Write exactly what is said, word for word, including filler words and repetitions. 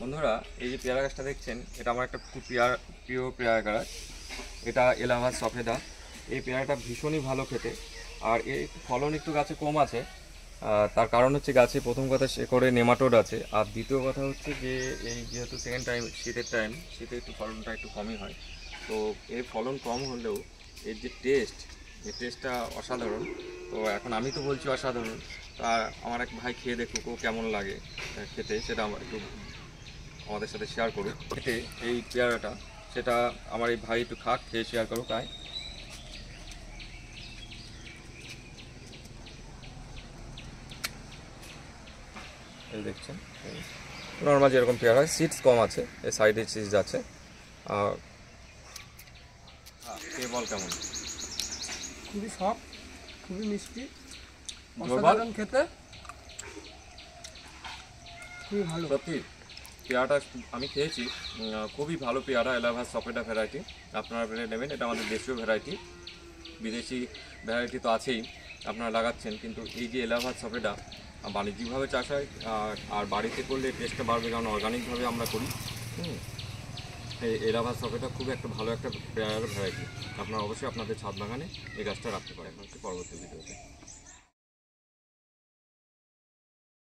বন্ধুরা, এই যে পেয়ারা গাছটা দেখছেন, এটা আমার একটা খুব প্রিয় প্রিয় পেয়ারা গাছ। এটা এলাহাবাদ সফেদা। এই পেয়ারাটা ভীষণই ভালো খেতে, আর এর ফলন একটু গাছে কম আছে। তার কারণ হচ্ছে গাছে প্রথম কথা শেকড়ে নেমাটোড আছে, আর দ্বিতীয় কথা হচ্ছে যে এই যেহেতু সেকেন্ড টাইম শীতের টাইম, শীতে একটু ফলনটা একটু কমই হয়। তো এর ফলন কম হলেও এর যে টেস্ট, এই টেস্টটা অসাধারণ। তো এখন আমি তো বলছি অসাধারণ, তা আমার এক ভাই খেয়ে দেখুক ও কেমন লাগে খেতে, সেটা আমার একটু আমাদের সাথে শেয়ার করুক। খেতে এই পেয়ারাটা, সেটা আমার এই ভাই একটু খাক, খেয়ে শেয়ার করুক। তাই এই দেখছেন নর্মাল যেরকম পেয়ারা হয়, সিডস কম আছে, এই সাইডে সিডস আছে। আর কে বল কেমন? খুবই সফট, খুবই মিষ্টি, অসাধারণ খেতে, খুবই ভালো। সত্যি পেয়ারাটা আমি খেয়েছি, খুবই ভালো পেয়ারা। এলাহাবাদ সফেদা ভ্যারাইটি আপনারা নেবেন, এটা আমাদের দেশীয় ভ্যারাইটি। বিদেশি ভ্যারাইটি তো আছেই, আপনারা লাগাচ্ছেন, কিন্তু এই যে এলাহাবাদ সফেদা বাণিজ্যিকভাবে চাষ হয়, আর বাড়িতে করলে টেস্টটা বাড়বে, কারণ অর্গানিকভাবে আমরা করি। হুম এই এলাহাবাদ সফেদা খুব একটা ভালো একটা পেয়ারার ভ্যারাইটি। আপনারা অবশ্যই আপনাদের ছাদ বাগানে এই গাছটা রাখতে পারেন। হচ্ছে পরবর্তী ভিডিওতে।